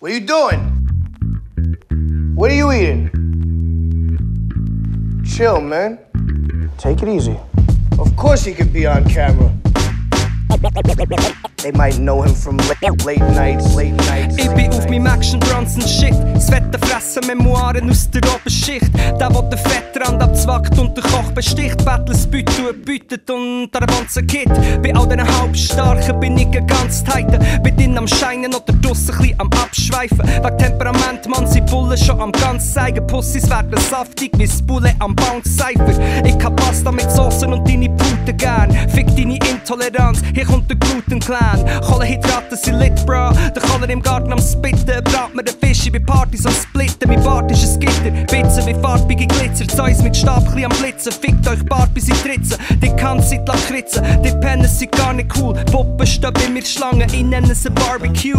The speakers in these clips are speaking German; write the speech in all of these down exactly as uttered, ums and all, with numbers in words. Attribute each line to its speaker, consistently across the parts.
Speaker 1: What are you doing? What are you eating? Chill, man. Take it easy. Of course he could be on camera. They might know him from late, late nights, late nights.
Speaker 2: Ich bin auf meinem Action Bronson Shit. Das Wetter fressen Memoiren aus der Oberschicht. Der, der den Fettrand abzwackt und den Koch besticht. Battles bietet, bietet und der Wanze Kid. Bei all diesen Halbstarken bin ich ein ganz Tighter. Bin drin am Scheinen oder draussen ein am Abschweifen. Wegen Temperament, man, sie Bullen schon am ganz zeigen. Pussys werden saftig wie das Bulle am Bounce-Cypher. Ich hab Pasta mit Soßen und deine Pute gern. Fick deine Intoleranz, hier kommt der Gluten-Clan. Kohlenhydrate sind lit, bro. Der Koller im Garten am Spitten. Brat mir den Fisch, ich bin Partys am Splitten. Mein Bart ist ein Gitter, Bitzen wie farbige Glitzer. Zeus mit Stab, chli am Blitzen. Fickt euch Bart bis in die Ritze. Die kann sind Lakritzen, die Pennen sind gar nicht cool. Puppen stehen bei mir Schlangen, ich nenne sie Barbecue.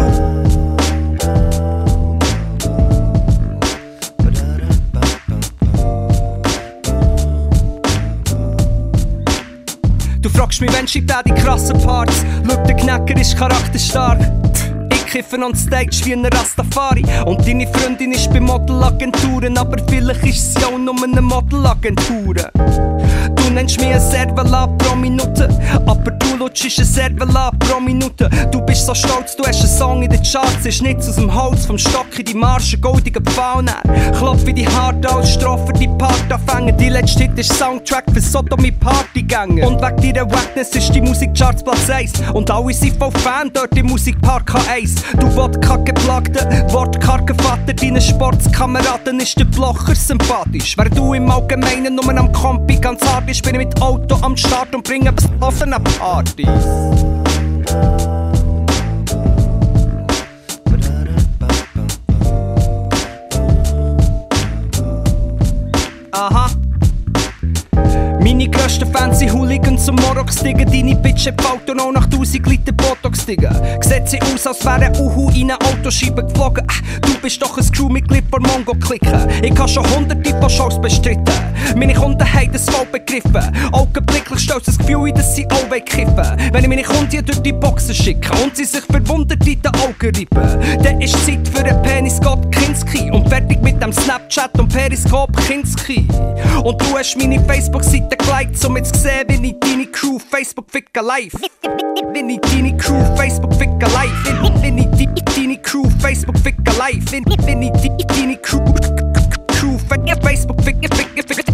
Speaker 2: Du fragst mich, wann schiebt er die krassen Parts? Schau, der Knacker ist charakterstark. Ich kiffe on Stage wie ein Rastafari. Und deine Freundin ist bei Modelagenturen, aber vielleicht ist sie auch nur eine Modelagentur. Du nennst mich ein Servala pro Minute, aber du lutschst ein Servala pro Minute. Du bist so stolz, du hast einen Song in den Charts. Ist nichts aus dem Holz, vom Stock in die Marsch, ein goldiger Pfahl näher. Klopf wie die Hard aus, Strophe die Part anfangen. Die letzte Hit ist Soundtrack für Sodomy Partygänger. Und wegen deiner Wackness ist die Musikcharts Platz eins. Und alle sind voll Fan dort im Musikpark K eins. Du Wodka-geplagter, Wortkargenvater, deinen Sportskameraden ist der Blocher sympathisch. Wer du im Allgemeinen nur am Kompi ganz hart ist, bin ich mit Auto am Start und bringe was offene Partys. Aha. Meine grössten Fans sind Hooligans und Morox-Digger. Deine Bitch hat Auto noch nach tausend Liter Botox-Digger. Sieht sie aus, als wäre ein Uhu in eine Autoscheibe geflogen. Äh, du bist doch ein Crewmitglied von Mongo-Klicken. Ich habe schon hunderte von Shows bestritten. Meine Kunden haben das voll begriffen. Augenblicklich stellt das Gefühl ein, dass sie auch kiffen. Wenn ich meine Kunden durch die Boxen schicke und sie sich verwundert in den Augen reiben, dann ist Zeit für einen Peniscope Kinski. Und fertig mit dem Snapchat und Periscope Kinski. Und du hast meine Facebook-Seite geliked, um jetzt zu sehen, wie ich deine Crew Facebook ficken live. Wenn ich deine Crew Facebook ficken live. Wenn ich deine Crew Facebook ficken live. Wenn ich deine Crew Facebook ficken ficken ficken.